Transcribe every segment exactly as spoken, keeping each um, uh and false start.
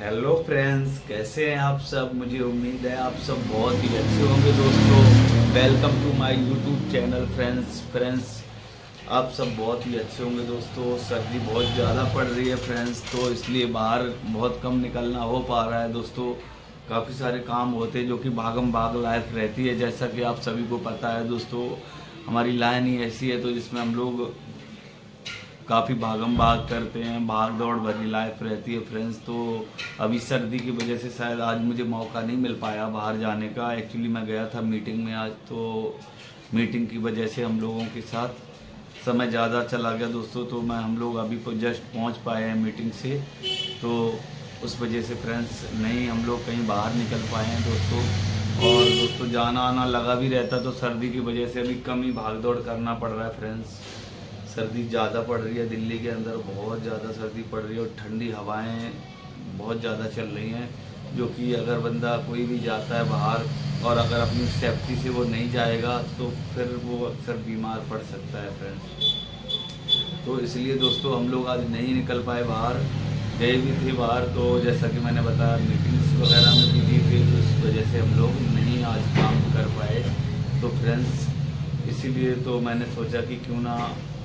Hello friends, कैसे हैं आप सब। मुझे उम्मीद है आप सब बहुत ही अच्छे होंगे दोस्तों। Welcome to my YouTube channel friends friends आप सब बहुत ही अच्छे होंगे दोस्तों। सर्दी बहुत ज़्यादा पड़ रही है फ्रेंड्स, तो इसलिए बाहर बहुत कम निकलना हो पा रहा है दोस्तों। काफ़ी सारे काम होते हैं जो कि भागम भाग लाइफ रहती है, जैसा कि आप सभी को पता है दोस्तों। हमारी लाइन ही ऐसी है तो जिसमें हम लोग काफ़ी भागम भाग करते हैं, भाग दौड़ भरी लाइफ रहती है फ्रेंड्स। तो अभी सर्दी की वजह से शायद आज मुझे मौका नहीं मिल पाया बाहर जाने का। एक्चुअली मैं गया था मीटिंग में आज, तो मीटिंग की वजह से हम लोगों के साथ समय ज़्यादा चला गया दोस्तों। तो मैं हम लोग अभी को जस्ट पहुंच पाए हैं मीटिंग से, तो उस वजह से फ्रेंड्स नहीं हम लोग कहीं बाहर निकल पाए हैं दोस्तों। और दोस्तों जाना आना लगा भी रहता, तो सर्दी की वजह से अभी कम ही भाग दौड़ करना पड़ रहा है फ्रेंड्स। सर्दी ज़्यादा पड़ रही है, दिल्ली के अंदर बहुत ज़्यादा सर्दी पड़ रही है और ठंडी हवाएं बहुत ज़्यादा चल रही हैं, जो कि अगर बंदा कोई भी जाता है बाहर और अगर अपनी सेफ्टी से वो नहीं जाएगा तो फिर वो अक्सर बीमार पड़ सकता है फ्रेंड्स। तो इसलिए दोस्तों हम लोग आज नहीं निकल पाए बाहर, गए भी थे बाहर, तो जैसा कि मैंने बताया मीटिंग्स वगैरह में बिजी थे, तो इस वजह से हम लोग नहीं आज काम कर पाए। तो फ्रेंड्स इसीलिए तो मैंने सोचा कि क्यों ना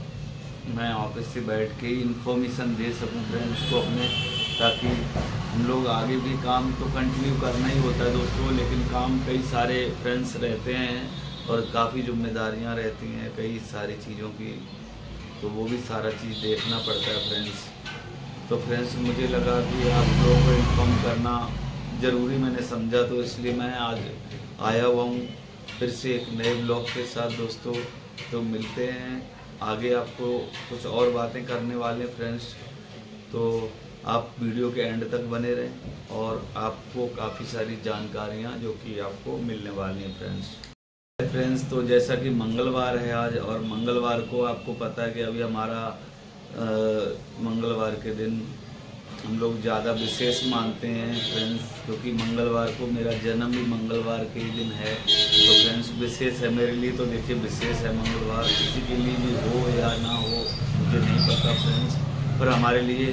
मैं ऑफिस से बैठ के ही इन्फॉर्मेशन दे सकूं फ्रेंड्स को अपने, ताकि हम लोग आगे भी काम तो कंटिन्यू करना ही होता है दोस्तों, लेकिन काम कई सारे फ्रेंड्स रहते हैं और काफ़ी जिम्मेदारियां रहती हैं कई सारी चीज़ों की, तो वो भी सारा चीज़ देखना पड़ता है फ्रेंड्स। तो फ्रेंड्स मुझे लगा कि आप लोगों को इन्फॉर्म करना ज़रूरी मैंने समझा, तो इसलिए मैं आज आया हुआ हूँ फिर से एक नए ब्लॉग के साथ दोस्तों। तो मिलते हैं आगे, आपको कुछ और बातें करने वाले फ्रेंड्स, तो आप वीडियो के एंड तक बने रहें और आपको काफ़ी सारी जानकारियां जो कि आपको मिलने वाली हैं फ्रेंड्स। फ्रेंड्स तो जैसा कि मंगलवार है आज, और मंगलवार को आपको पता है कि अभी हमारा आ, मंगलवार के दिन हम लोग ज़्यादा विशेष मानते हैं फ्रेंड्स, क्योंकि मंगलवार को मेरा जन्म भी मंगलवार के ही दिन है। तो फ्रेंड्स विशेष है मेरे लिए, तो देखिए विशेष है मंगलवार, किसी के लिए भी हो या ना हो मुझे नहीं पता फ्रेंड्स, पर हमारे लिए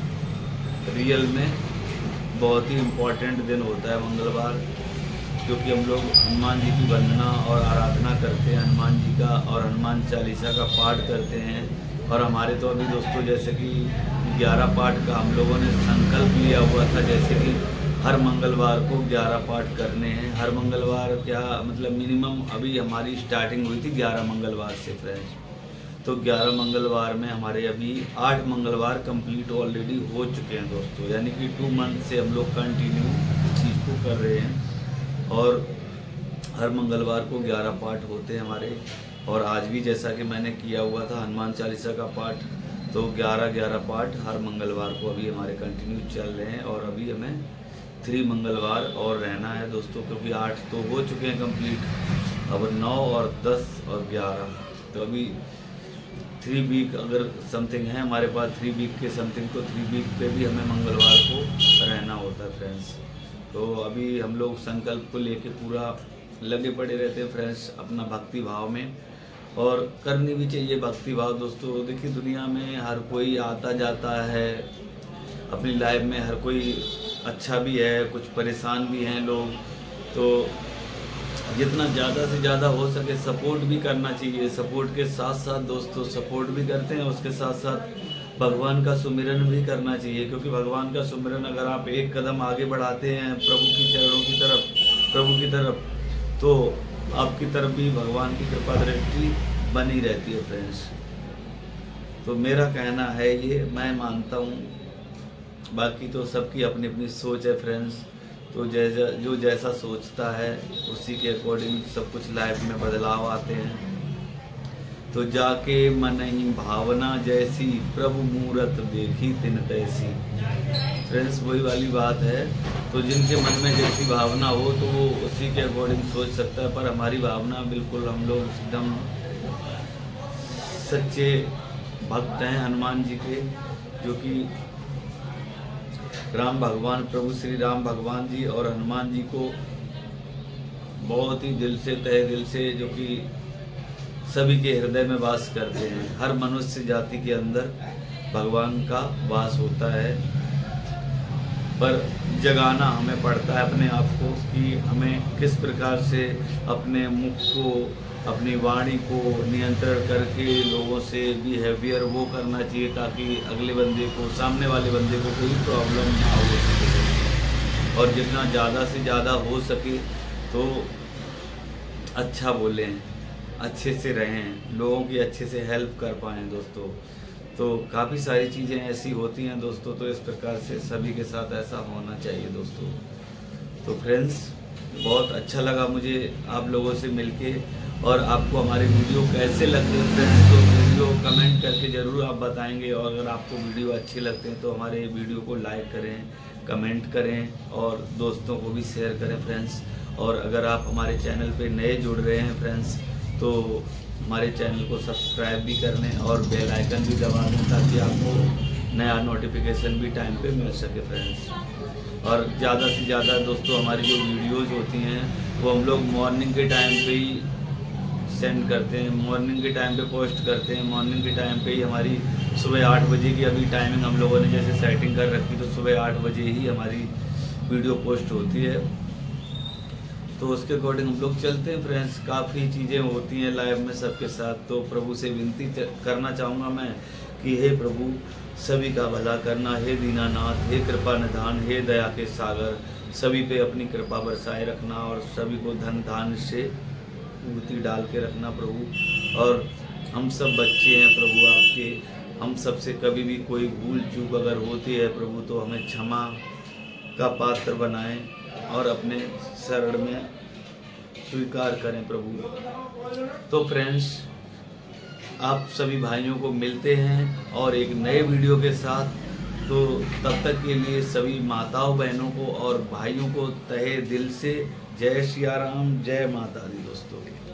रियल में बहुत ही इम्पोर्टेंट दिन होता है मंगलवार, क्योंकि हम लोग हनुमान जी की वंदना और आराधना करते हैं हनुमान जी का, और हनुमान चालीसा का पाठ करते हैं। और हमारे तो अभी दोस्तों जैसे कि ग्यारह पाठ का हम लोगों ने संकल्प लिया हुआ था, जैसे कि हर मंगलवार को ग्यारह पाठ करने हैं। हर मंगलवार क्या मतलब मिनिमम अभी हमारी स्टार्टिंग हुई थी ग्यारह मंगलवार से फ्रेंड्स, तो ग्यारह मंगलवार में हमारे अभी आठ मंगलवार कंप्लीट ऑलरेडी हो चुके हैं दोस्तों, यानी कि टू मंथ से हम लोग कंटिन्यू इस चीज़ को कर रहे हैं। और हर मंगलवार को ग्यारह पाठ होते हैं हमारे, और आज भी जैसा कि मैंने किया हुआ था हनुमान चालीसा का पाठ, तो ग्यारह ग्यारह पाठ हर मंगलवार को अभी हमारे कंटिन्यू चल रहे हैं। और अभी हमें थ्री मंगलवार और रहना है दोस्तों, क्योंकि आठ तो हो चुके हैं कंप्लीट, अब नौ और दस और ग्यारह, तो अभी थ्री वीक अगर समथिंग है हमारे पास, थ्री वीक के समथिंग, तो थ्री वीक पे भी हमें मंगलवार को रहना होता है फ्रेंड्स। तो अभी हम लोग संकल्प को लेके पूरा लगे पड़े रहते हैं फ्रेंड्स अपना भक्ति भाव में, और करनी भी चाहिए भक्ति भाव दोस्तों। देखिए दुनिया में हर कोई आता जाता है अपनी लाइफ में, हर कोई अच्छा भी है, कुछ परेशान भी हैं लोग, तो जितना ज़्यादा से ज़्यादा हो सके सपोर्ट भी करना चाहिए। सपोर्ट के साथ साथ दोस्तों सपोर्ट भी करते हैं, उसके साथ साथ भगवान का सुमिरन भी करना चाहिए, क्योंकि भगवान का सुमिरन अगर आप एक कदम आगे बढ़ाते हैं प्रभु की चरणों की तरफ, प्रभु की तरफ, तो आपकी तरफ भी भगवान की कृपा दृष्टि बनी रहती है फ्रेंड्स। तो मेरा कहना है ये, मैं मानता हूँ, बाकी तो सबकी अपनी अपनी सोच है फ्रेंड्स। तो जैसा जो जैसा सोचता है उसी के अकॉर्डिंग सब कुछ लाइफ में बदलाव आते हैं। तो जाके मन ही भावना जैसी, प्रभु मूरत देखी तिन तैसी। फ्रेंड्स वही वाली बात है, तो जिनके मन में जैसी भावना हो तो वो उसी के अकॉर्डिंग सोच सकता है। पर हमारी भावना बिल्कुल, हम लोग एकदम सच्चे भक्त हैं हनुमान जी के, जो कि राम भगवान, प्रभु श्री राम भगवान जी और हनुमान जी को बहुत ही दिल से, तहे दिल से, जो कि सभी के हृदय में वास करते हैं। हर मनुष्य जाति के अंदर भगवान का वास होता है। पर जगाना हमें पड़ता है अपने आप को कि हमें किस प्रकार से अपने मुख को, अपनी वाणी को नियंत्रण करके लोगों से बिहेवियर वो करना चाहिए ताकि अगले बंदे को, सामने वाले बंदे को कोई प्रॉब्लम ना हो सके। और जितना ज़्यादा से ज़्यादा हो सके तो अच्छा बोलें, अच्छे से रहें, लोगों की अच्छे से हेल्प कर पाएँ दोस्तों। तो काफ़ी सारी चीज़ें ऐसी होती हैं दोस्तों, तो इस प्रकार से सभी के साथ ऐसा होना चाहिए दोस्तों। तो फ्रेंड्स, बहुत अच्छा लगा मुझे आप लोगों से मिलके। और आपको हमारे वीडियो कैसे लगते हैं फ्रेंड्स, तो वीडियो कमेंट करके ज़रूर आप बताएंगे। और अगर आपको वीडियो अच्छे लगते हैं तो हमारे वीडियो को लाइक करें, कमेंट करें और दोस्तों को भी शेयर करें फ्रेंड्स। और अगर आप हमारे चैनल पे नए जुड़ रहे हैं फ्रेंड्स, तो हमारे चैनल को सब्सक्राइब भी कर लें और बेल आइकन भी दबा दें ताकि आपको नया नोटिफिकेशन भी टाइम पे मिल सके फ्रेंड्स। और ज़्यादा से ज़्यादा दोस्तों हमारी जो वीडियोज़ होती हैं वो हम लोग मॉर्निंग के टाइम पे ही सेंड करते हैं, मॉर्निंग के टाइम पे पोस्ट करते हैं। मॉर्निंग के टाइम पे ही हमारी सुबह आठ बजे की अभी टाइमिंग हम लोगों ने जैसे सेटिंग कर रखी, तो सुबह आठ बजे ही हमारी वीडियो पोस्ट होती है। तो उसके अकॉर्डिंग हम लोग चलते हैं फ्रेंड्स। काफ़ी चीज़ें होती हैं लाइव में सबके साथ। तो प्रभु से विनती करना चाहूँगा मैं कि हे प्रभु, सभी का भला करना, हे दीनानाथ, हे कृपा निधान, हे दया के सागर, सभी पे अपनी कृपा बरसाए रखना और सभी को धन धान से पूर्ति डाल के रखना प्रभु। और हम सब बच्चे हैं प्रभु आपके, हम सब से कभी भी कोई भूल चूक अगर होती है प्रभु तो हमें क्षमा का पात्र बनाएं और अपने शरण में स्वीकार करें प्रभु। तो फ्रेंड्स, आप सभी भाइयों को मिलते हैं और एक नए वीडियो के साथ। तो तब तक के लिए सभी माताओं बहनों को और भाइयों को तहे दिल से जय सिया राम, जय माता दी दोस्तों।